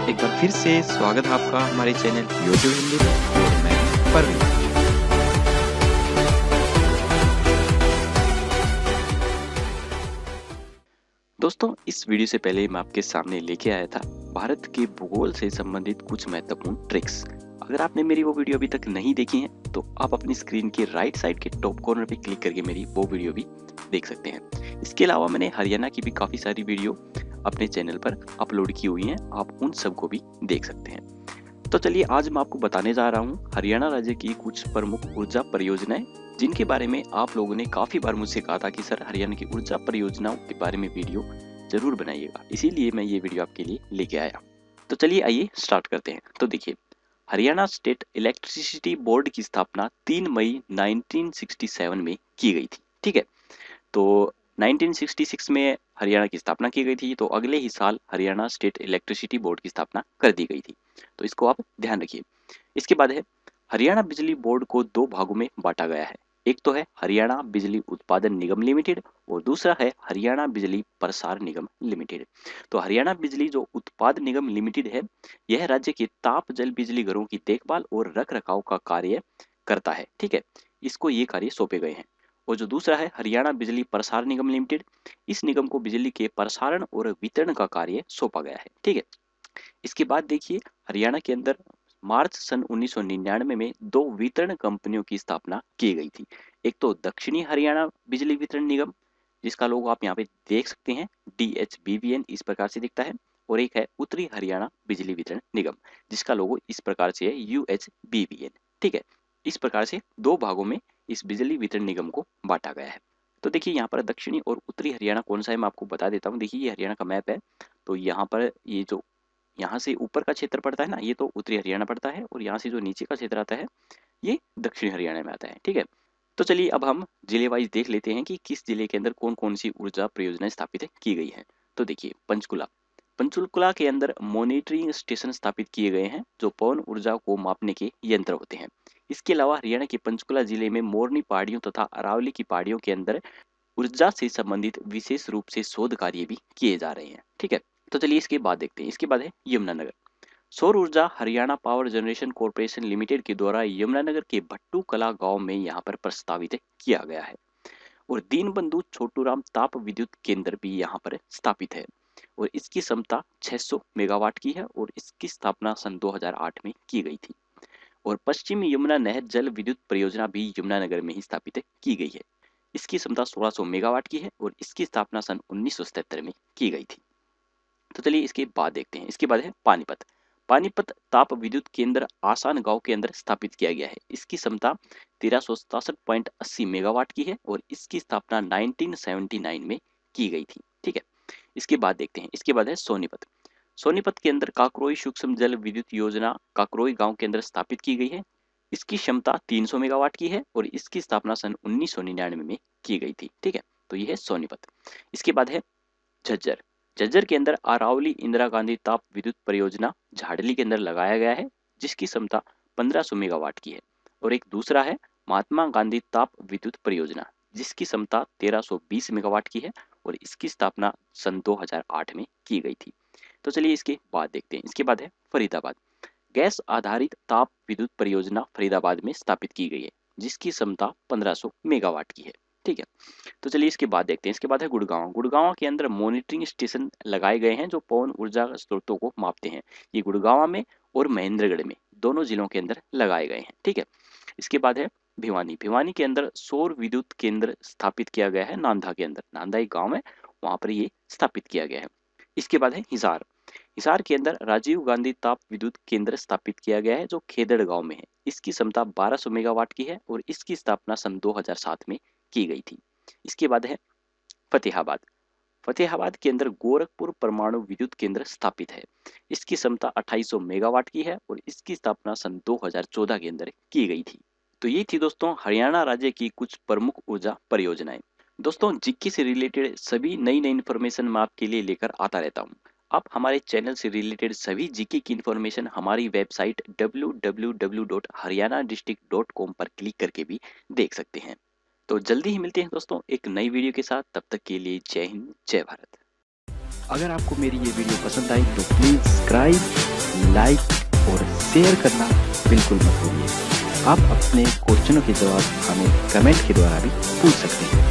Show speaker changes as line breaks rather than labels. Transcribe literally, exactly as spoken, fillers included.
एक बार फिर से स्वागत है आपका हमारे चैनल यूट्यूब हिंदी में और मैं परवीन। दोस्तों, इस वीडियो से पहले मैं आपके सामने लेके आया था भारत के भूगोल से संबंधित कुछ महत्वपूर्ण ट्रिक्स। अगर आपने मेरी वो वीडियो अभी तक नहीं देखी है तो आप अपनी स्क्रीन के राइट साइड के टॉप कॉर्नर पे क्लिक करके मेरी वो वीडियो भी देख सकते हैं। इसके अलावा मैंने हरियाणा की भी काफ़ी सारी वीडियो अपने चैनल पर अपलोड की हुई हैं, आप उन सबको भी देख सकते हैं। तो चलिए, आज मैं आपको बताने जा रहा हूँ हरियाणा राज्य की कुछ प्रमुख ऊर्जा परियोजनाएं, जिनके बारे में आप लोगों ने काफ़ी बार मुझसे कहा था कि सर हरियाणा की ऊर्जा परियोजनाओं के बारे में वीडियो जरूर बनाइएगा, इसीलिए मैं ये वीडियो आपके लिए लेके आया। तो चलिए आइए स्टार्ट करते हैं। तो देखिए, हरियाणा स्टेट इलेक्ट्रिसिटी बोर्ड की स्थापना तीन मई उन्नीस सौ सरसठ में की गई थी। ठीक है, तो उन्नीस सौ छियासठ में हरियाणा की स्थापना की गई थी, तो अगले ही साल हरियाणा स्टेट इलेक्ट्रिसिटी बोर्ड की स्थापना कर दी गई थी। तो इसको आप ध्यान रखिए। इसके बाद है हरियाणा बिजली बोर्ड को दो भागों में बांटा गया है। एक तो है हरियाणा बिजली उत्पादन निगम लिमिटेड और दूसरा है हरियाणा बिजली प्रसार निगम लिमिटेड। तो हरियाणा बिजली जो उत्पादन निगम लिमिटेड है, यह राज्य के ताप जल बिजली घरों की देखभाल और रख रखाव का कार्य करता है। ठीक है, इसको ये कार्य सौंपे गए हैं। और जो दूसरा है हरियाणा बिजली प्रसार निगम लिमिटेड, इस निगम को बिजली के प्रसारण और वितरण का कार्य सौंपा गया है। ठीक है, इसके बाद देखिए, हरियाणा के अंदर मार्च सन उन्नीस सौ निन्यानवे में दो वितरण कंपनियों की स्थापना की गई थी। एक तो दक्षिणी हरियाणा बिजली वितरण निगम, जिसका लोगो आप यहाँ पे देख सकते हैं, D H B V N इस प्रकार से दिखता है, और एक है उत्तरी हरियाणा बिजली वितरण निगम, जिसका लोगो इस प्रकार से है, U H B V N. ठीक है, इस प्रकार से दो भागों में इस बिजली वितरण निगम को बांटा गया है। तो देखिए, यहाँ पर दक्षिणी और उत्तरी हरियाणा कौन सा है मैं आपको बता देता हूँ। देखिए, ये हरियाणा का मैप है, तो यहाँ पर ये जो यहाँ से ऊपर का क्षेत्र पड़ता है ना, ये तो उत्तरी हरियाणा पड़ता है, और यहाँ से जो नीचे का क्षेत्र आता है ये दक्षिणी हरियाणा में आता है। ठीक है, तो चलिए अब हम जिले वाइज देख लेते हैं कि किस जिले के अंदर कौन कौन सी ऊर्जा परियोजनाएं स्थापित की गई है। तो देखिए, पंचकुला पंचकुला के अंदर मॉनिटरिंग स्टेशन स्थापित किए गए हैं, जो पवन ऊर्जा को मापने के यंत्र होते हैं। इसके अलावा हरियाणा के पंचकुला जिले में मोरनी पहाड़ियों तथा अरावली की पहाड़ियों के अंदर ऊर्जा से संबंधित विशेष रूप से शोध कार्य भी किए जा रहे हैं। ठीक है, तो चलिए इसके बाद देखते हैं। इसके बाद है यमुनानगर सौर ऊर्जा Haryana power generation corporation limited के द्वारा यमुनानगर के भट्टू कला गांव में यहाँ पर प्रस्तावित किया गया है। और दीनबंधु छोटूराम ताप विद्युत केंद्र भी यहाँ पर स्थापित है, और इसकी क्षमता छह सौ मेगावाट की है, और इसकी स्थापना सन दो हज़ार आठ में की गई थी। और पश्चिमी यमुना नहर जल विद्युत परियोजना भी यमुनानगर में ही स्थापित की गई है। इसकी क्षमता सोलह सौ मेगावाट की है, और इसकी स्थापना सन उन्नीस सौ सतहत्तर में की गई थी। तो चलिए इसके बाद देखते हैं। इसके बाद है पानीपत पानीपत ताप विद्युत केंद्र आसान गांव के अंदर स्थापित किया गया है। इसकी क्षमता तेरह सौ सतासठ पॉइंट अस्सी मेगावाट की है, और इसकी स्थापना उन्नीस सौ उन्यासी में की गई थी। ठीक है, इसके बाद देखते हैं। इसके बाद है सोनीपत सोनीपत के अंदर काकरोई सूक्ष्म जल विद्युत योजना काकरोई गांव के अंदर स्थापित की गई है। इसकी क्षमता तीन सौ मेगावाट की है, और इसकी स्थापना सन उन्नीस सौ निन्यानवे में की गई थी। ठीक है, तो यह है सोनीपत। इसके बाद है झज्जर झज्जर के अंदर अरावली इंदिरा गांधी ताप विद्युत परियोजना झाड़ली के अंदर लगाया गया है, जिसकी क्षमता पंद्रह सौ मेगावाट की है। और एक दूसरा है महात्मा गांधी ताप विद्युत परियोजना, जिसकी क्षमता तेरह सौ बीस मेगावाट की है, और इसकी स्थापना सन दो हज़ार आठ में की गई थी। तो चलिए इसके बाद देखते हैं। इसके बाद है फरीदाबाद गैस आधारित ताप विद्युत परियोजना फरीदाबाद में स्थापित की गई है, जिसकी क्षमता पंद्रह सौ मेगावाट की है। ठीक है, तो चलिए इसके बाद देखते हैं। इसके बाद है गुड़गांव गुड़गांव के अंदर मॉनिटरिंग स्टेशन लगाए गए हैं, जो पवन ऊर्जा स्रोतों को मापते हैं। ये गुड़गांव में और महेंद्रगढ़ में दोनों जिलों के अंदर लगाए गए हैं। ठीक है, इसके बाद है भिवानी भिवानी के अंदर सौर विद्युत केंद्र स्थापित किया गया है। नांदा के अंदर नांदा एक गाँव है, वहां पर ये स्थापित किया गया है। इसके बाद है हिसार हिसार के अंदर राजीव गांधी ताप विद्युत केंद्र स्थापित किया गया है, जो खेदड़ गांव में है। इसकी क्षमता बारह सौ मेगावाट की है, और इसकी स्थापना सन दो हज़ार सात में की गई थी। इसके बाद है फतेहाबाद फतेहाबाद के अंदर गोरखपुर परमाणु विद्युत केंद्र स्थापित है। इसकी क्षमता अट्ठाईस सौ मेगावाट की है, और इसकी स्थापना सन दो हज़ार चौदह के अंदर की गई थी। तो ये थी दोस्तों हरियाणा राज्य की कुछ प्रमुख ऊर्जा परियोजनाएं। दोस्तों, जीके से रिलेटेड सभी नई नई इन्फॉर्मेशन मैं आपके लिए लेकर आता रहता हूँ। आप हमारे चैनल से रिलेटेड सभी जीके की इन्फॉर्मेशन हमारी website W W W dot Haryana district dot com पर क्लिक करके भी देख सकते हैं। तो जल्दी ही मिलते हैं दोस्तों एक नई वीडियो के साथ। तब तक के लिए जय हिंद, जय भारत। अगर आपको मेरी ये वीडियो पसंद आई तो प्लीज सब्सक्राइब लाइक और शेयर करना बिल्कुल मत भूलिए। आप अपने क्वेश्चनों के जवाब हमें कमेंट के द्वारा भी पूछ सकते हैं।